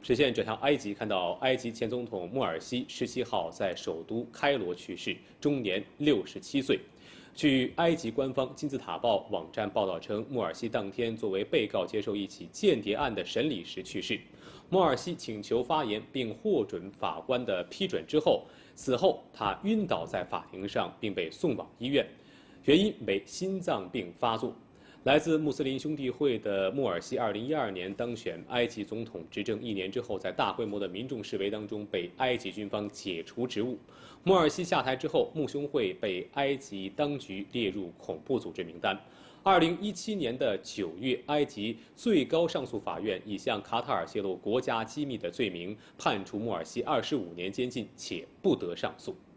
实现转向埃及，看到埃及前总统穆尔西17号在首都开罗去世，终年67岁。据埃及官方金字塔报网站报道称，穆尔西当天作为被告接受一起间谍案的审理时去世。穆尔西请求发言并获准法官的批准之后，死后他晕倒在法庭上，并被送往医院，原因为心脏病发作。来自穆斯林兄弟会的穆尔西，2012年当选埃及总统，执政1年之后，在大规模的民众示威当中被埃及军方解除职务。穆尔西下台之后，穆兄会被埃及当局列入恐怖组织名单。2017年9月，埃及最高上诉法院以向卡塔尔泄露国家机密的罪名，判处穆尔西25年监禁，且不得上诉。